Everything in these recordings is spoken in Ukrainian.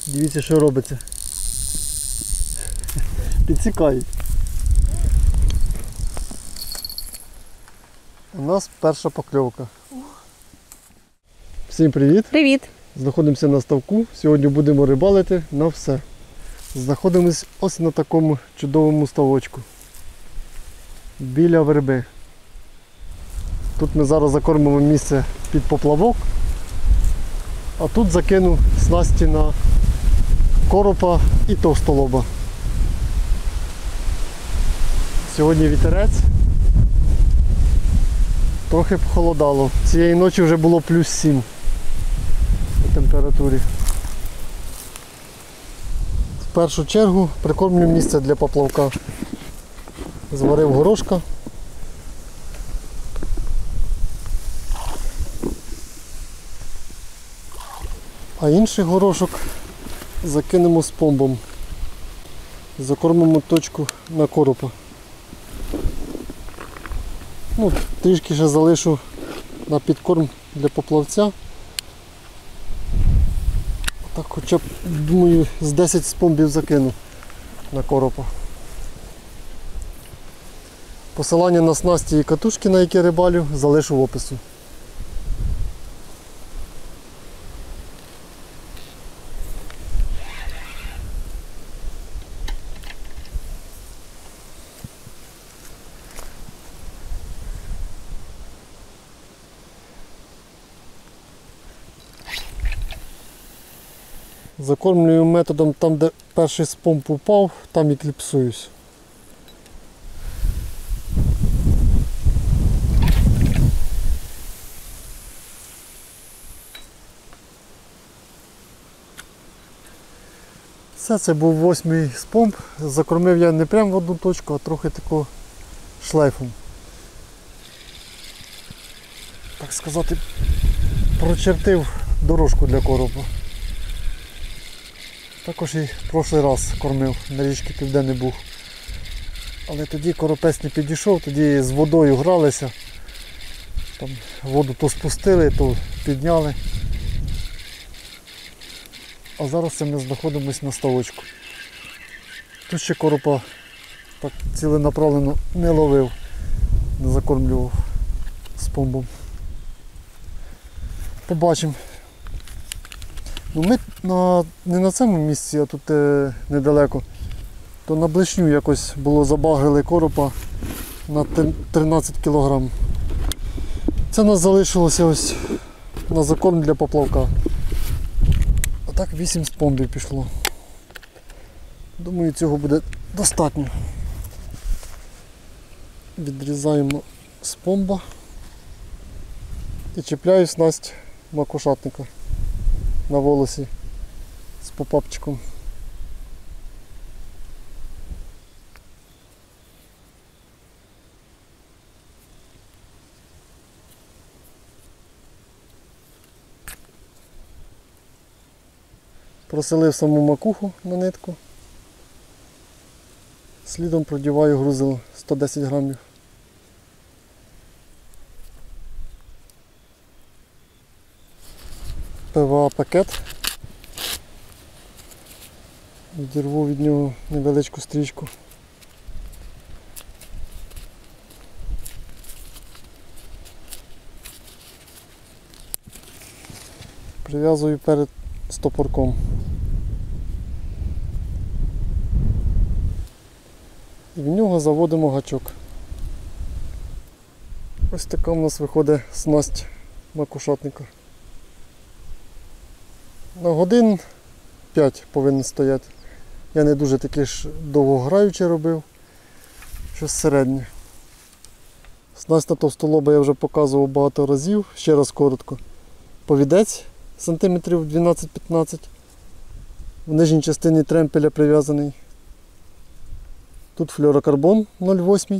Дивіться, що робиться. Підсікають. У нас перша покльовка. Всім привіт! Привіт! Знаходимося на ставку. Сьогодні будемо рибалити на все. Знаходимось ось на такому чудовому ставочку. Біля верби. Тут ми зараз закормимо місце під поплавок. А тут закину снасті на коропа і товстолоба. Сьогодні вітерець. Трохи похолодало. Цієї ночі вже було плюс 7 по температурі. В першу чергу прикормлю місце для поплавка. Зварив горошка. А інший горошок закинемо з помбом. Закормимо точку на коропа. Трішки ще залишу на підкорм для поплавця. Так хоча б, думаю, з 10 спомбів закину на коропа. Посилання на снасті і катушки, на які рибалю, залишу в опису. Закормлюю методом там, де перший спомб упав, там і кліпсуюсь. Це був 8-й спомб. Закормив я не прямо в одну точку, а трохи тако шлейфом. Так сказати, прочертив дорожку для коропа. Також і в прошлий раз кормив, на річці Південний Буг. Але тоді коропець не підійшов, тоді з водою гралися. Там воду то спустили, то підняли. А зараз це ми знаходимося на ставочку. Тут ще коропа так ціленаправленно не ловив, не закормлював спомбом. Побачимо. Ми не на цьому місці, а тут недалеко. То на блишню якось було забагрили коропа на 13 кг. Це у нас залишилося ось на закорм для поплавка. А так 8 спомбів пішло. Думаю, цього буде достатньо. Відрізаємо спомба і чіпляю снасть макушатника на волосі з попапчиком. Проселив саму макуху на нитку. Слідом продіваю грузило 110 грамів. ПВА пакет. Відірву від нього невеличку стрічку. Прив'язую перед стопорком. І в нього заводимо гачок. Ось така у нас виходить снасть макушатника. На годин 5 повинен стояти. Я не дуже таки ж довгограюче робив, щось середнє. Снасть на товстолоба я вже показував багато разів, ще раз коротко. Повідець сантиметрів 12-15, в нижній частині тремпеля прив'язаний. Тут флюорокарбон 0,8,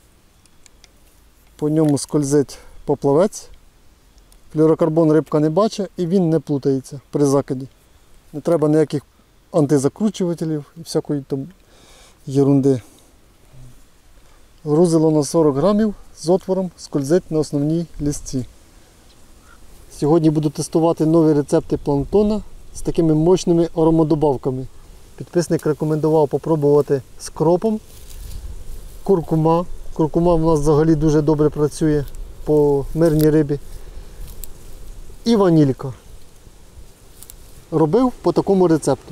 по ньому скользить поплавець. Флюорокарбон рибка не бачить і він не плутається при закиді. Не треба ніяких антизакручувателів і всякої там єрунди. Грузило на 40 грамів з отвором, скользить на основній лісці. Сьогодні буду тестувати нові рецепти планктона з такими мощними аромадобавками. Підписник рекомендував попробувати з кропом. Куркума. Куркума в нас взагалі дуже добре працює по мирній рибі. І ванілька. Робив по такому рецепту.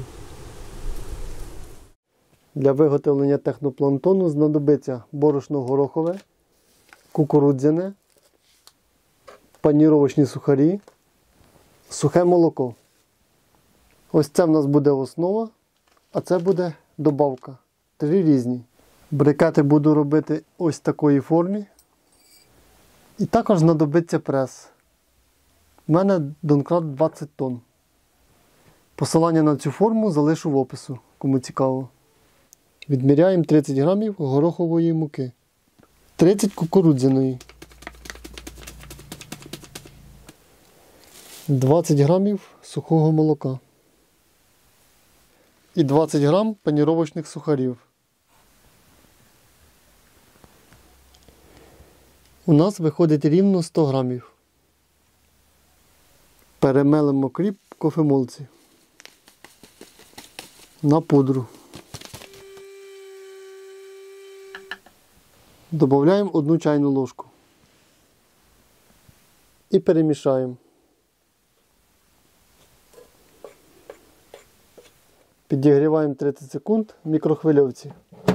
Для виготовлення технопланктону знадобиться борошно горохове, кукурудзяне, паніровочні сухарі, сухе молоко. Ось це в нас буде основа, а це буде добавка. 3 різні. Брикети буду робити ось в такої формі. І також знадобиться прес. У мене донкрат 20 тонн. Посилання на цю форму залишу в опису, кому цікаво. Відміряємо 30 грамів горохової муки, 30 кукурудзяної, 20 грамів сухого молока і 20 грам паніровочних сухарів. У нас виходить рівно 100 грамів. Перемелимо кріп в кофемолці на пудру. Добавляємо 1 чайну ложку і перемішаємо. Підігріваємо 30 секунд в мікрохвильовці.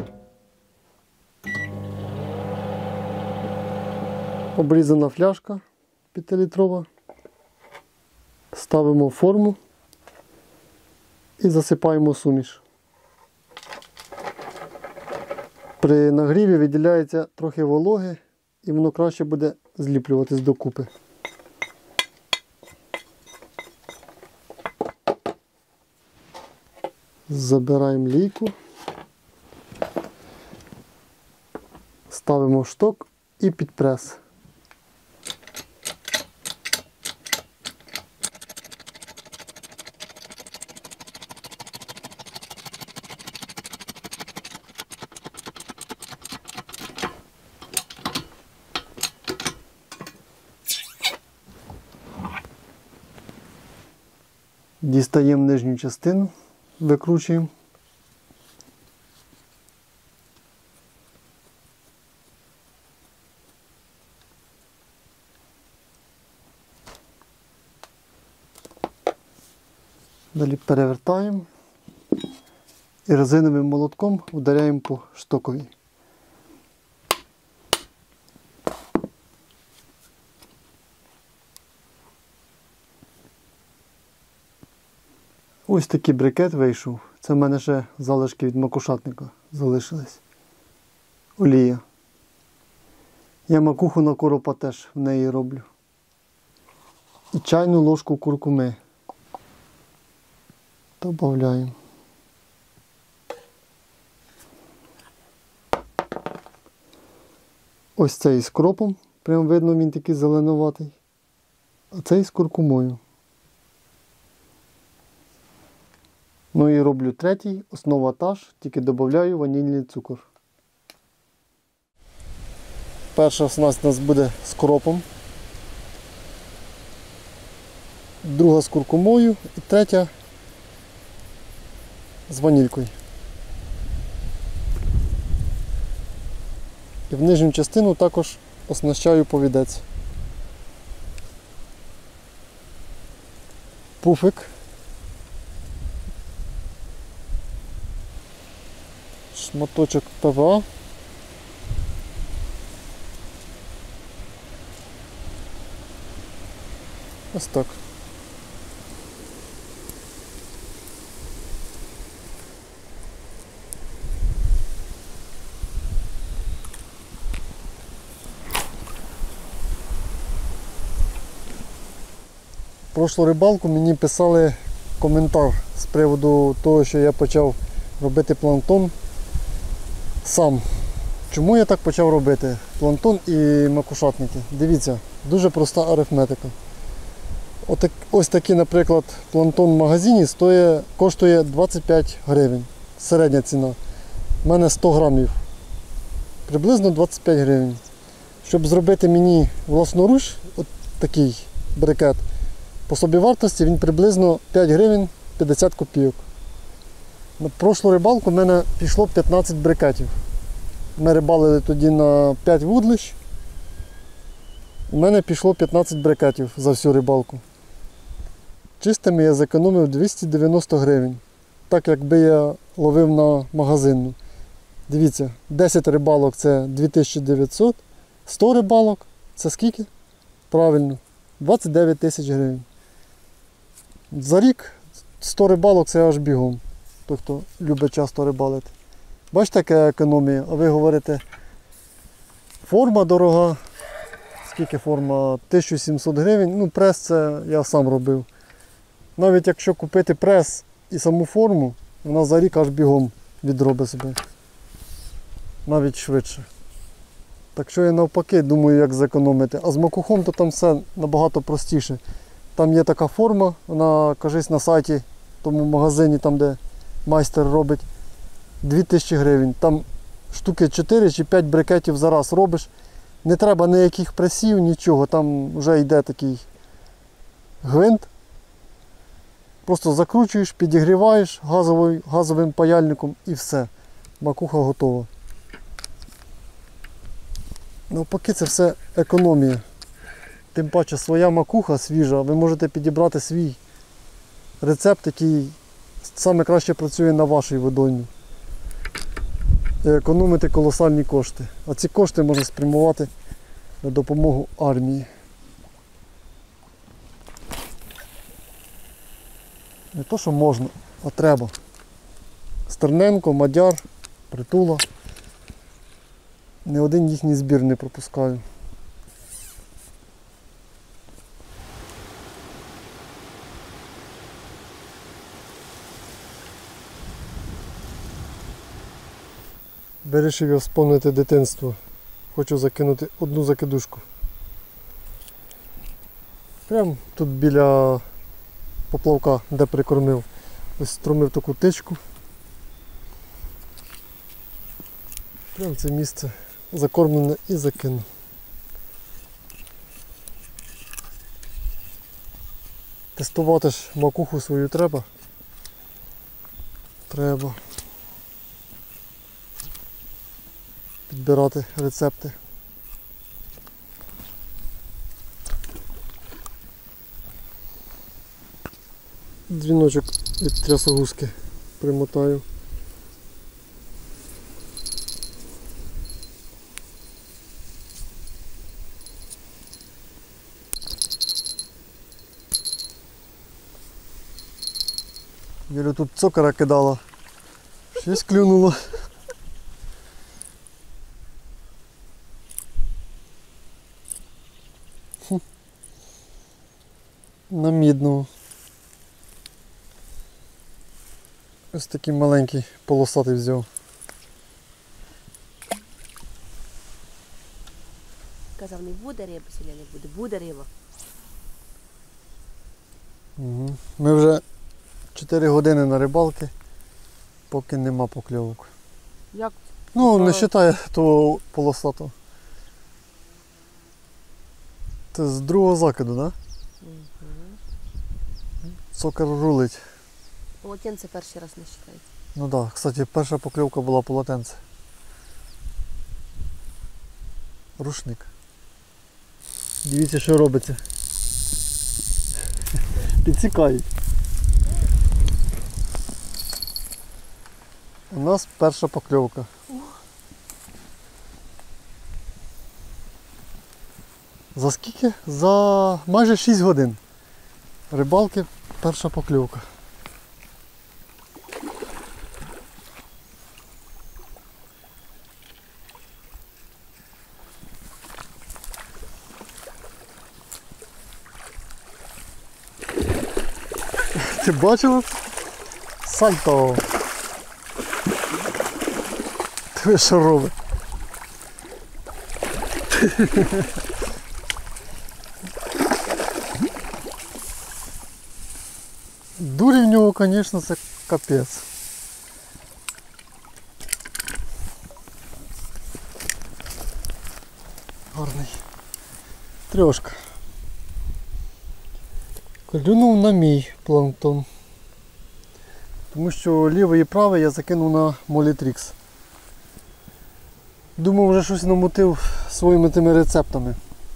Обрізана фляжка 5-літрова. Ставимо в форму і засипаємо суміш. При нагріві виділяється трохи вологи і воно краще буде зліплюватись докупи. Забираємо лійку, ставимо в шток і під прес. Дістаємо нижню частину, викручуємо. Далі перевертаємо і резиновим молотком ударяємо по штокові. Ось такий брикет вийшов. Це в мене ще залишки від макушатника залишились. Олія. Я макуху на коропа теж в неї роблю. І чайну ложку куркуми добавляємо. Ось цей з кропом. Прямо видно, він такий зеленуватий. А цей з куркумою. Ну і роблю третій, основа та ж, тільки додаю ванільний цукор. Перша снасть у нас буде з кропом, друга з куркумою і третя з ванількою. І в нижню частину також оснащаю повідець. Пуфик. Шматочок ПВА. Ось так. Прошлу рибалку мені писали коментар з приводу того, що я почав робити планктон сам. Чому я так почав робити? Планктон і макушатники. Дивіться, дуже проста арифметика. Ось такий, наприклад, планктон в магазині коштує 25 гривень. Середня ціна. У мене 100 грамів. Приблизно 25 гривень. Щоб зробити мені власноруч от такий брикет, По собівартості він приблизно 5 гривень 50 копійок. На прошлу рибалку в мене пішло 15 брикетів. Ми рибалили тоді на 5 вудлищ. У мене пішло 15 брикетів за всю рибалку. Чистими я зекономив 290 гривень. Так якби я ловив на магазинну. Дивіться, 10 рибалок це 2900, 100 рибалок це скільки? Правильно, 29 тисяч гривень. За рік 100 рибалок це аж бігом. Той, хто любить часто рибалити. Бачите, яка економія? А ви говорите, форма дорога. Скільки форма? 1700 гривень. Ну, прес це я сам робив. Навіть якщо купити прес і саму форму, вона за рік аж бігом відробить себе. Навіть швидше. Так що я навпаки думаю, як зекономити. А з макухом то там все набагато простіше. Там є така форма, вона, кажись, на сайті, в тому магазині, там де майстер робить, 2000 гривень. Там штуки 4 чи 5 брикетів за раз робиш. Не треба ніяких пресів, нічого. Там вже йде такий гвинт. Просто закручуєш, підігріваєш газовим паяльником і все. Макуха готова. Навпаки, це все економія. Тим паче своя макуха свіжа, ви можете підібрати свій рецепт, який саме краще працює на вашій водоймі. І економити колосальні кошти. А ці кошти можна спрямувати на допомогу армії. Не то, що можна, а треба. Стерненко, Мадяр, Притула. Ні один їхній збір не пропускаю. Вирішив я вспомнити дитинство. Хочу закинути одну закидушку. Прямо тут біля поплавка, де прикормив. Ось струмив таку тичку. Прямо це місце закормлене і закину. Тестувати ж макуху свою треба. Треба підбирати рецепти. Дзвіночок від трясогузки примотаю. Юля тут цокора кидала, щось клюнуло. На мідного. Ось такий маленький полосатий взяв. Казав, не буде риби, сьогодні не буде, буде риба. Угу. Ми вже 4 години на рибалки, поки нема покльовок. Як? Ну, не вважає того полосатого. Це з другого закиду, так? Да? Цокер рулить. Полотенце перший раз не вважається. Ну так, да. Кстати, перша покльовка була полотенце. Рушник. Дивіться, що робиться. Підсікають. У нас перша покльовка. За скільки? За майже 6 годин. Рибалки, перша покльовка. Ти бачила? Сальто. Ти що робить? Дурі в нього, звісно, це капець. Гарний. Трьошка. Клюнув на мій планктон. Тому що лівий і правий я закинув на Молітрікс. Думав, вже щось намотив своїми тими рецептами.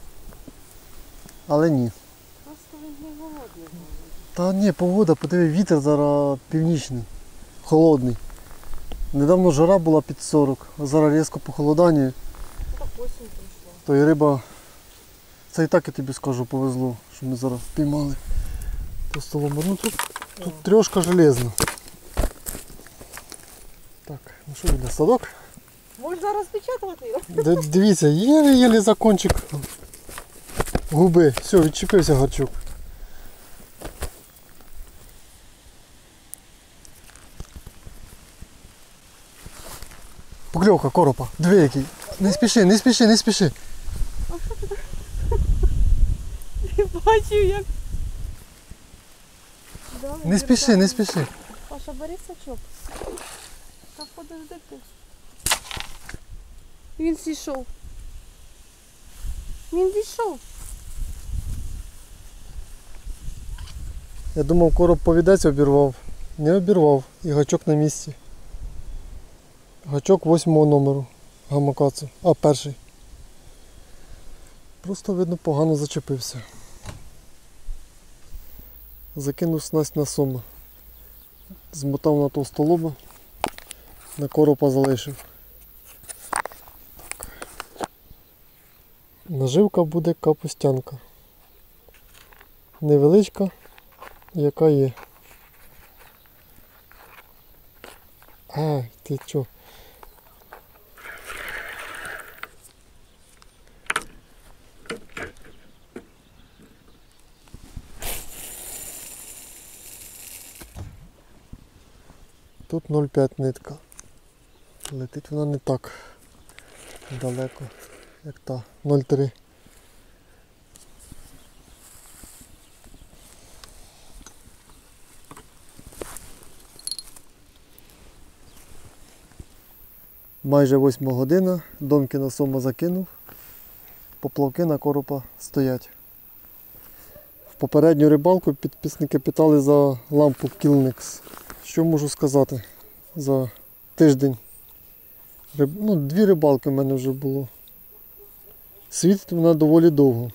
Але ні. Просто він не голодний. Та ні, погода, подиви, вітер зараз північний, холодний. Недавно жара була під 40, а зараз різко похолодання, Ну так осінь прийшла. то і риба, це і так я тобі скажу, повезло, що ми зараз піймали товстолоба. Ну тут трьошка железна. Так, ну що буде, садок? Можеш зараз печатати його? Дивіться, єлі-єлі за кончик губи. Все, відчепився гарчук. Покльовка коропа. Диви який. Не спіши, не спіши, не спіши. Бачив як. Не спіши, не спіши. Паша, бери сачок. Та подожди ти. Він зійшов. Він зійшов. Я думав, короб повідець обірвав. Не обірвав. І гачок на місці. Гачок 8-го номеру гамакацу. А, перший. Просто, видно, погано зачепився. Закинув снасть на сома. Змотав на товстолоба. На коропа залишив. Так. Наживка буде капустянка. Невеличка, яка є. Ай, ти чо? Тут 0,5 нитка. Летить вона не так далеко, як та 0,3. Майже 8 година, домки на сома закинув, поплавки на коропа стоять. В попередню рибалку підписники питали за лампу Killnex. Що можу сказати? За тиждень. Ну, 2 рибалки в мене вже було. Світить вона доволі довго.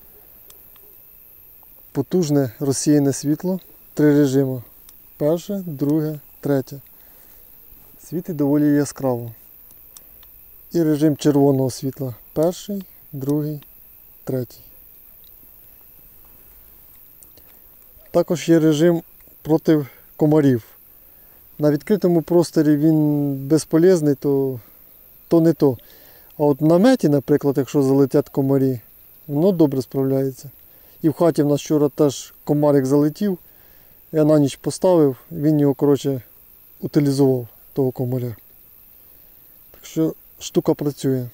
Потужне розсіяне світло, 3 режими. Перше, друге, третє. Світить доволі яскраво. І режим червоного світла. Перший, другий, третій. Також є режим проти комарів. На відкритому просторі він безполезний, то не то. А от в наметі, наприклад, якщо залетять комарі, воно добре справляється. І в хаті в нас вчора теж комарик залетів, я на ніч поставив, він його, коротше, утилізував, того комаря. Так що штука працює.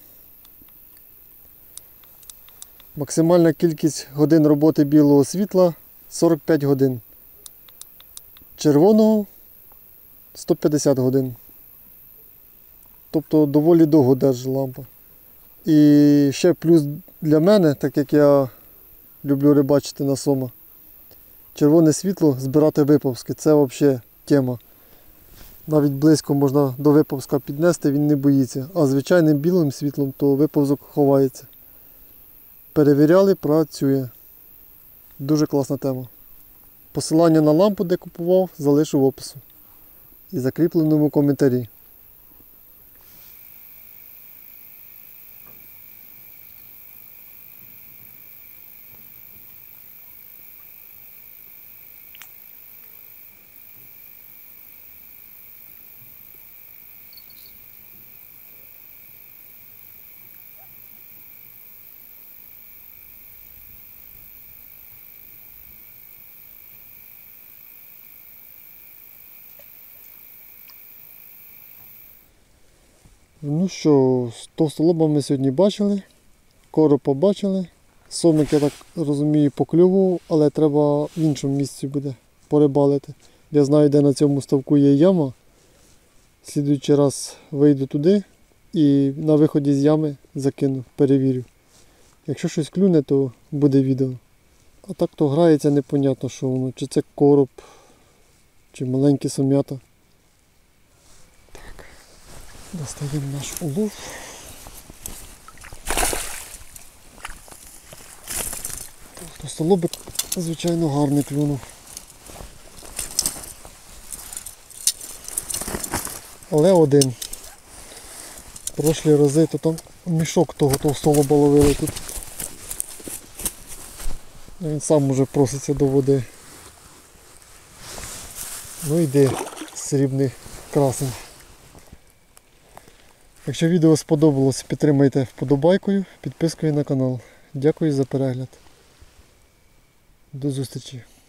Максимальна кількість годин роботи білого світла 45 годин. Червоного 150 годин. Тобто доволі довго держить лампа. І ще плюс для мене, так як я люблю рибачити на сома, червоне світло збирати виповзки. Це взагалі тема. Навіть близько можна до виповзка піднести, він не боїться. А звичайним білим світлом то виповзок ховається. Перевіряли, працює. Дуже класна тема. Посилання на лампу, де купував, залишу в опису. І закріпленому коментарі. Ну що, з товстолоба ми сьогодні бачили, коропа бачили, сомик, я так розумію, поклював, але треба в іншому місці буде порибалити. Я знаю, де на цьому ставку є яма. Слідуючий раз вийду туди і на виході з ями закину, перевірю. Якщо щось клюне, то буде відео. А так то грається непонятно, що воно. Чи це короб, чи маленькі сум'ята. Так, достаємо наш улов. Толстолобик, звичайно, гарний клюнув. Але один. Прошлі рази то там мішок того толстолоба ловили тут. Він сам уже проситься до води. Ну йди, срібний красень. Якщо відео сподобалось, підтримайте вподобайкою, підпискою на канал. Дякую за перегляд. До зустрічі.